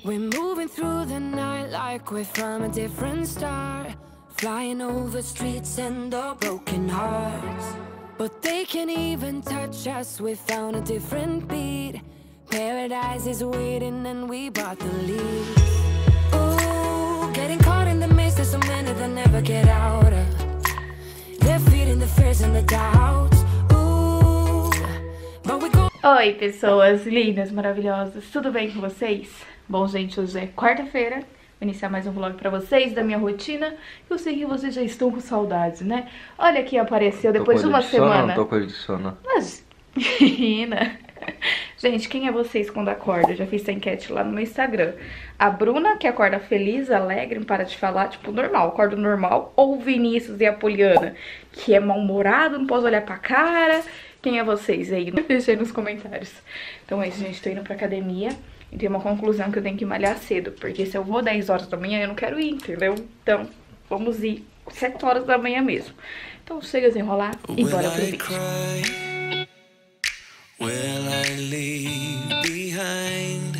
We're moving through the night like we're from a different star, flying over streets and our broken hearts. But they can't even touch us, we found a different beat. Paradise is waiting and we bought the lead. Oh, getting caught in the mist, there's so many that never get out of. They're feeding the fears and the doubts. Ooh, but we go. Oi, pessoas lindas, maravilhosas, tudo bem com vocês? Bom, gente, hoje é quarta-feira, vou iniciar mais um vlog pra vocês da minha rotina. Eu sei que vocês já estão com saudades, né? Olha quem apareceu depois de uma semana. Não tô com ele de sono. Mas, menina... Gente, quem é vocês quando acorda? Eu já fiz essa enquete lá no meu Instagram. A Bruna, que acorda feliz, alegre, não para de falar, tipo, normal, acorda normal. Ou o Vinícius e a Poliana, que é mal-humorado, não pode olhar pra cara. Quem é vocês aí? Deixa aí nos comentários. Então é isso, gente, tô indo pra academia. E tem uma conclusão que eu tenho que malhar cedo. Porque se eu vou 10 horas da manhã, eu não quero ir, entendeu? Então, vamos ir 7 horas da manhã mesmo. Então chega a desenrolar e bora pro vídeo. Will I leave behind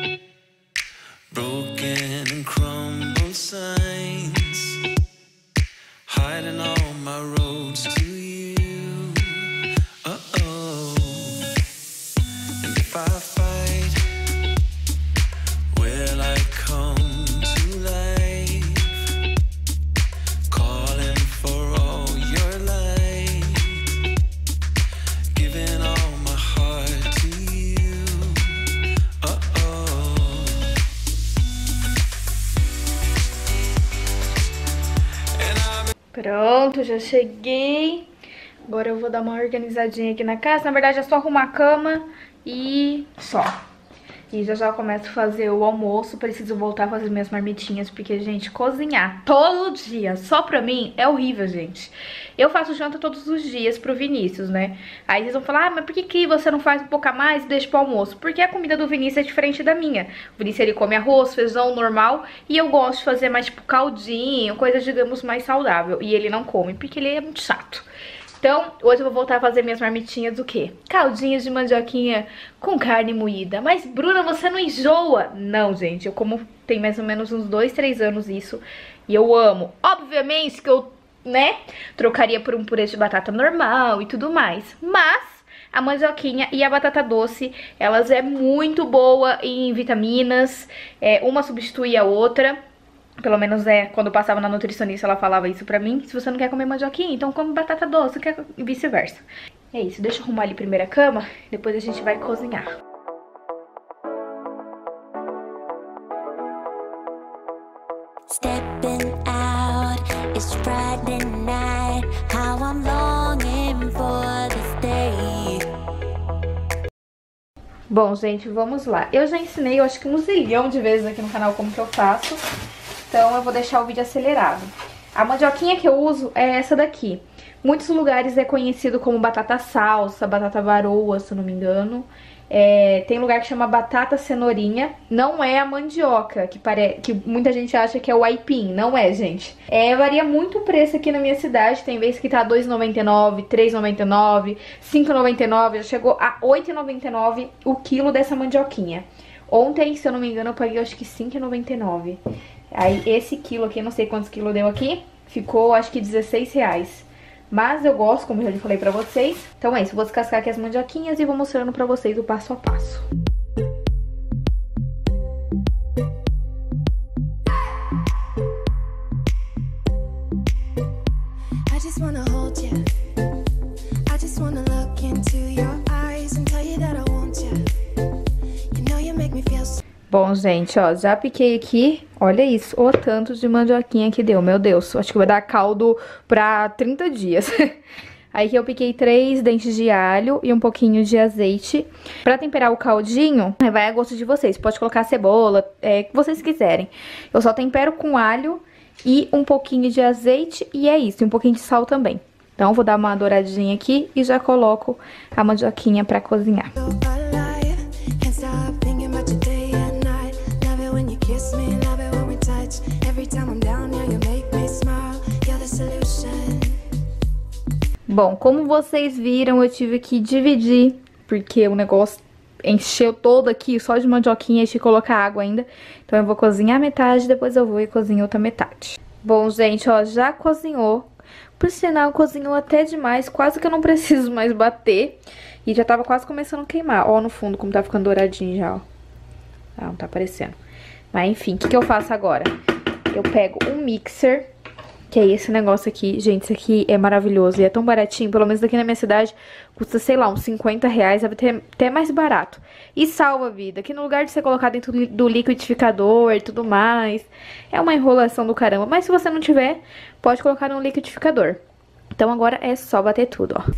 broken and crumbled signs, hiding all my roads to you? Uh-oh. And if I fight, will I come to life, calling for all your light, giving all Pronto, já cheguei. Agora eu vou dar uma organizadinha aqui na casa. Na verdade é só arrumar a cama e só. E já já eu começo a fazer o almoço. Preciso voltar a fazer minhas marmitinhas, porque, gente, cozinhar todo dia só pra mim é horrível, gente. Eu faço janta todos os dias pro Vinícius, né? Aí vocês vão falar, ah, mas por que você não faz um pouco a mais e deixa pro almoço? Porque a comida do Vinícius é diferente da minha. O Vinícius, ele come arroz, feijão normal, e eu gosto de fazer mais tipo caldinho, coisa, digamos, mais saudável. E ele não come, porque ele é muito chato. Então, hoje eu vou voltar a fazer minhas marmitinhas do quê? Caldinhas de mandioquinha com carne moída. Mas, Bruna, você não enjoa? Não, gente, eu como tem mais ou menos uns 2, 3 anos isso. E eu amo. Obviamente que eu, né, trocaria por um purê de batata normal e tudo mais. Mas a mandioquinha e a batata doce, elas é muito boa em vitaminas. Uma substitui a outra. Pelo menos quando eu passava na nutricionista, ela falava isso pra mim. Se você não quer comer mandioquinha, então come batata doce, e vice-versa. É isso, deixa eu arrumar ali primeiro a cama, depois a gente vai cozinhar. Stepping out, it's Friday night, how I'm longing for this day. Bom, gente, vamos lá. Eu já ensinei, eu acho que 1 zilhão de vezes aqui no canal como que eu faço. Então eu vou deixar o vídeo acelerado. A mandioquinha que eu uso é essa daqui. Muitos lugares é conhecido como batata salsa, batata varoa, se eu não me engano. Tem lugar que chama batata cenourinha. Não é a mandioca, que muita gente acha que é o aipim. Não é, gente. Varia muito o preço aqui na minha cidade. Tem vezes que tá R$2,99, R$3,99, R$5,99. Já chegou a R$8,99 o quilo dessa mandioquinha. Ontem, se eu não me engano, eu paguei acho que R$5,99. Aí esse quilo aqui, não sei quantos quilos deu aqui, ficou acho que R$16. Mas eu gosto, como eu já falei pra vocês. Então é isso, vou descascar aqui as mandioquinhas e vou mostrando pra vocês o passo a passo. I just wanna hold you. I just wanna look into your eyes and tell you that I want you. You know you make me feel so. Bom, gente, ó, já piquei aqui, olha isso, o tanto de mandioquinha que deu, meu Deus, acho que vai dar caldo pra 30 dias. Aí que eu piquei 3 dentes de alho e um pouquinho de azeite. Pra temperar o caldinho, vai a gosto de vocês, pode colocar cebola, o que vocês quiserem. Eu só tempero com alho e um pouquinho de azeite e é isso, e um pouquinho de sal também. Então vou dar uma douradinha aqui e já coloco a mandioquinha pra cozinhar. Bom, como vocês viram, eu tive que dividir, porque o negócio encheu todo aqui só de mandioquinha e de colocar água ainda. Então eu vou cozinhar metade, depois eu vou e cozinho outra metade. Bom, gente, ó, já cozinhou. Por sinal, cozinhou até demais, quase que eu não preciso mais bater. E já tava quase começando a queimar. Ó, no fundo, como tá ficando douradinho já, ó. Ah, não tá aparecendo. Mas enfim, o que eu faço agora? Eu pego um mixer, que é esse negócio aqui. Gente, esse aqui é maravilhoso e é tão baratinho. Pelo menos aqui na minha cidade custa, sei lá, uns 50 reais, até mais barato. E salva a vida, que no lugar de você colocar dentro do liquidificador e tudo mais, é uma enrolação do caramba. Mas se você não tiver, pode colocar no liquidificador. Então agora é só bater tudo, ó.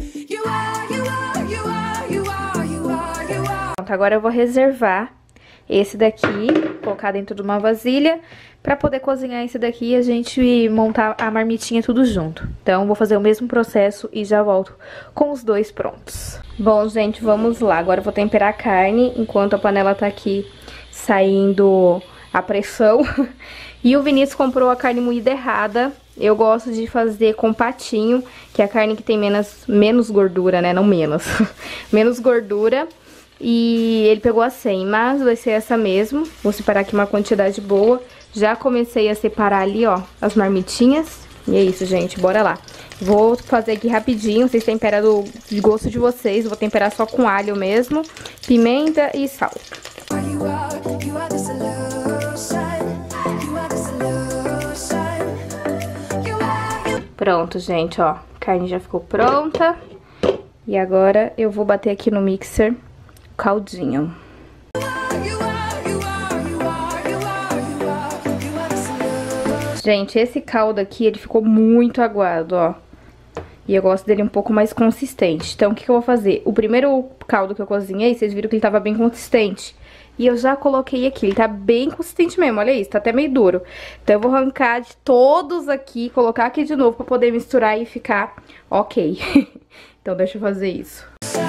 Pronto, agora eu vou reservar esse daqui, colocar dentro de uma vasilha, pra poder cozinhar esse daqui e a gente montar a marmitinha tudo junto. Então, vou fazer o mesmo processo e já volto com os dois prontos. Bom, gente, vamos lá. Agora eu vou temperar a carne, enquanto a panela tá aqui saindo a pressão. E o Vinícius comprou a carne moída errada. Eu gosto de fazer com patinho, que é a carne que tem menos gordura, né? Não menos. Menos gordura. E ele pegou a 100, mas vai ser essa mesmo. Vou separar aqui uma quantidade boa. Já comecei a separar ali, ó, as marmitinhas. E é isso, gente, bora lá. Vou fazer aqui rapidinho, vocês temperam do gosto de vocês. Vou temperar só com alho mesmo, pimenta e sal. Pronto, gente, ó, a carne já ficou pronta. E agora eu vou bater aqui no mixer caldinho. Gente, esse caldo aqui, ele ficou muito aguado, ó. E eu gosto dele um pouco mais consistente. Então, o que eu vou fazer? O primeiro caldo que eu cozinhei, vocês viram que ele tava bem consistente. E eu já coloquei aqui, ele tá bem consistente mesmo, olha isso, tá até meio duro. Então, eu vou arrancar de todos aqui, colocar aqui de novo pra poder misturar e ficar ok. Então, deixa eu fazer isso.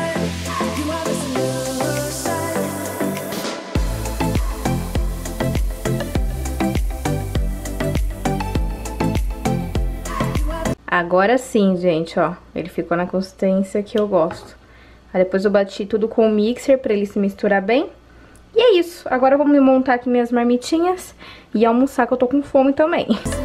Agora sim, gente, ó, ele ficou na consistência que eu gosto. Aí depois eu bati tudo com o mixer pra ele se misturar bem. E é isso, agora eu vou me montar aqui minhas marmitinhas e almoçar, que eu tô com fome também.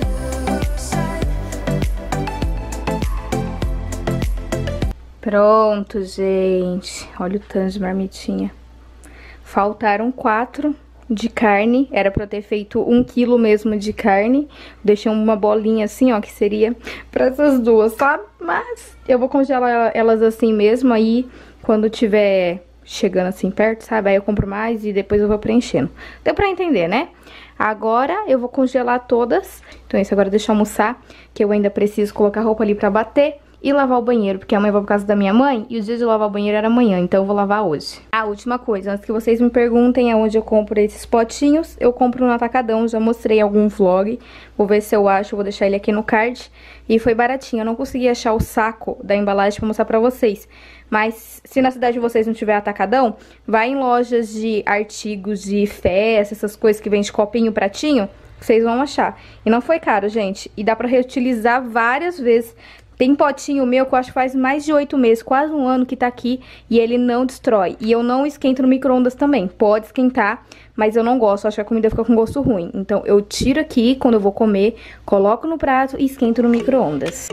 Pronto, gente, olha o tanto de marmitinha. Faltaram 4 de carne, era pra eu ter feito 1 quilo mesmo de carne. Deixei uma bolinha assim, ó, que seria pra essas duas, sabe? Mas eu vou congelar elas assim mesmo, aí quando tiver chegando assim perto, sabe? Aí eu compro mais e depois eu vou preenchendo. Deu pra entender, né? Agora eu vou congelar todas. Então isso, agora deixa eu almoçar, que eu ainda preciso colocar a roupa ali pra bater e lavar o banheiro, porque amanhã eu vou pra casa da minha mãe e o dia de lavar o banheiro era amanhã, então eu vou lavar hoje. A última coisa, antes que vocês me perguntem aonde eu compro esses potinhos, eu compro no Atacadão, já mostrei algum vlog, vou ver se eu acho, vou deixar ele aqui no card. E foi baratinho, eu não consegui achar o saco da embalagem pra mostrar pra vocês. Mas se na cidade de vocês não tiver Atacadão, vai em lojas de artigos de festa, essas coisas que vende copinho, pratinho, vocês vão achar. E não foi caro, gente, e dá pra reutilizar várias vezes. Tem potinho meu que eu acho que faz mais de 8 meses, quase 1 ano que tá aqui, e ele não destrói. E eu não esquento no micro-ondas também. Pode esquentar, mas eu não gosto, acho que a comida fica com gosto ruim. Então eu tiro aqui quando eu vou comer, coloco no prato e esquento no micro-ondas.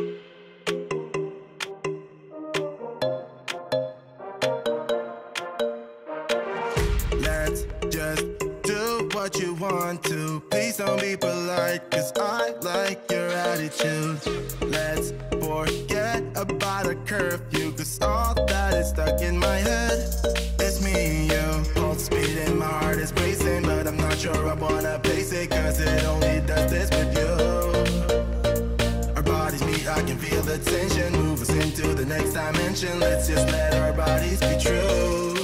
Let's just do what you want to. Please don't be polite, 'cause I like your attitude. Let's forget about a curfew, 'cause all that is stuck in my head. It's me and you, pulse speeding, my heart is racing, but I'm not sure I wanna face it, 'cause it only does this with you. Our bodies meet, I can feel the tension, move us into the next dimension. Let's just let our bodies be true.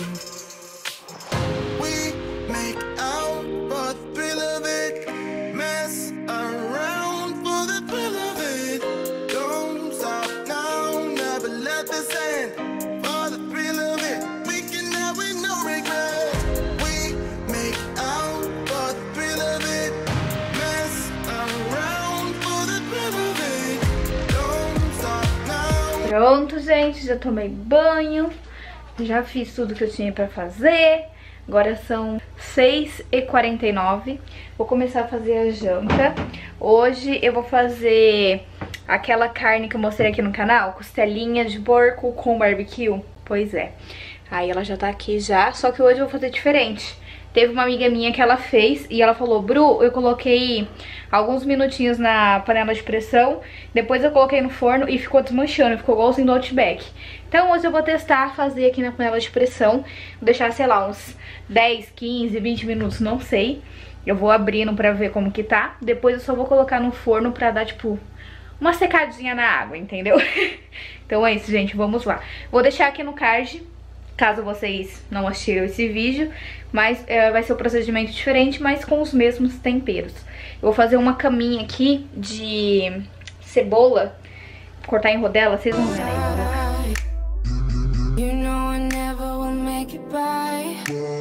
We make out for the thrill of it, mess around for the thrill of it. Don't stop now, never let this end. For the thrill of it, we can have it, no regret. We make out for the thrill of it, mess around for the thrill of it. Don't stop now. Pronto, gente, já tomei banho. Já fiz tudo que eu tinha pra fazer. Agora são 6h49. Vou começar a fazer a janta. Hoje eu vou fazer aquela carne que eu mostrei aqui no canal, costelinha de porco com barbecue. Pois é. Aí ela já tá aqui já, só que hoje eu vou fazer diferente. Teve uma amiga minha que ela fez e ela falou: Bru, eu coloquei alguns minutinhos na panela de pressão, depois eu coloquei no forno e ficou desmanchando, ficou igualzinho do Outback. Então hoje eu vou testar fazer aqui na panela de pressão, vou deixar, sei lá, uns 10, 15, 20 minutos, não sei. Eu vou abrindo pra ver como que tá, depois eu só vou colocar no forno pra dar, tipo, uma secadinha na água, entendeu? Então é isso, gente, vamos lá. Vou deixar aqui no card, caso vocês não assistiram esse vídeo, mas vai ser um procedimento diferente, mas com os mesmos temperos. Eu vou fazer uma caminha aqui de cebola, cortar em rodela, vocês vão ver aí. You know I never will make it by.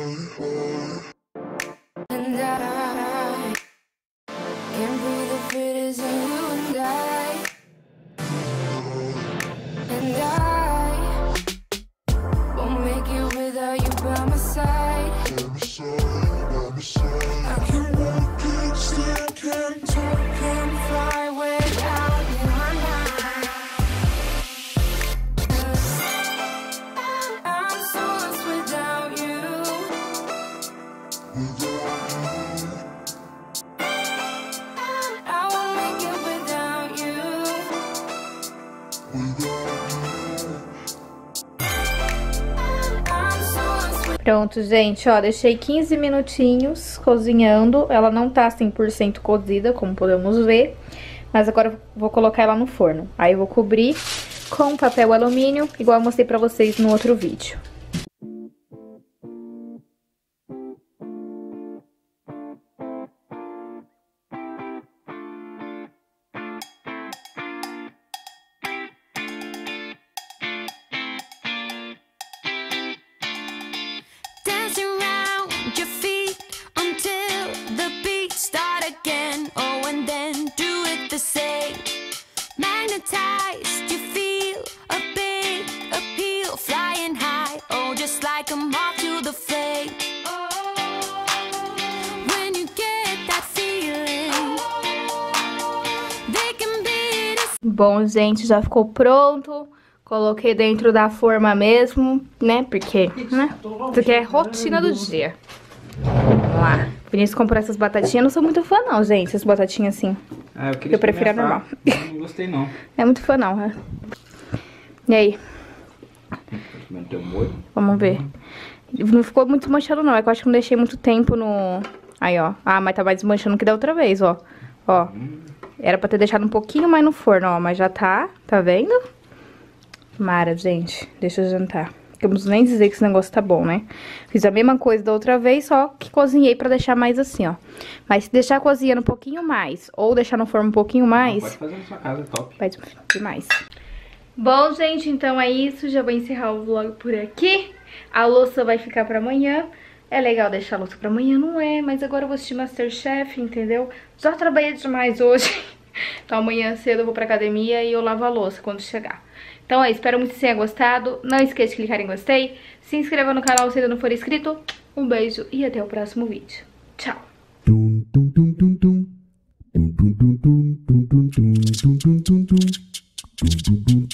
And I can't breathe if it isn't you and I. And I won't make it without you by my side. I can walk, can't stand, can't talk, can't fly without you and I. I'm so lost without you. I won't make it without you. I'm so lost without Pronto, gente, ó, deixei 15 minutinhos cozinhando. Ela não tá 100% cozida, como podemos ver, mas agora eu vou colocar ela no forno. Aí eu vou cobrir com papel alumínio, igual eu mostrei pra vocês no outro vídeo. Dance around your feet until the beat start again. Oh, and then do it the same. Magnetized, you feel a big appeal, flying high. Oh, just like a moth to the flame. When you get that feeling, they can be the Bom, gente, já ficou pronto. Coloquei dentro da forma mesmo, né? Porque, né? Isso aqui é rotina do dia. Vamos lá. Vinícius comprou essas batatinhas. Não sou muito fã, não, gente. Essas batatinhas assim. Ah, eu queria Eu prefiro a normal. Não gostei, não. É muito fã, não, né? E aí? Vamos ver. Não ficou muito manchado, não. É que eu acho que não deixei muito tempo no... Aí, ó. Ah, mas tá mais desmanchando que da outra vez, ó. Ó. Era pra ter deixado um pouquinho mais no forno, ó. Mas já tá. Tá vendo? Mara, gente. Deixa eu jantar. Vamos nem dizer que esse negócio tá bom, né? Fiz a mesma coisa da outra vez, só que cozinhei pra deixar mais assim, ó. Mas se deixar cozinhando um pouquinho mais, ou deixar no forno um pouquinho mais... Pode fazer na sua casa, é top. Vai demais. Bom, gente, então é isso. Já vou encerrar o vlog por aqui. A louça vai ficar pra amanhã. É legal deixar a louça pra amanhã, não é? Mas agora eu vou assistir Masterchef, entendeu? Já trabalhei demais hoje. Então amanhã cedo eu vou pra academia e eu lavo a louça quando chegar. Então é isso, espero muito que você tenha gostado. Não esqueça de clicar em gostei. Se inscreva no canal se ainda não for inscrito. Um beijo e até o próximo vídeo. Tchau! Dum dum dum dum dum dum dum dum dum dum dum dum dum dum dum dum dum dum dum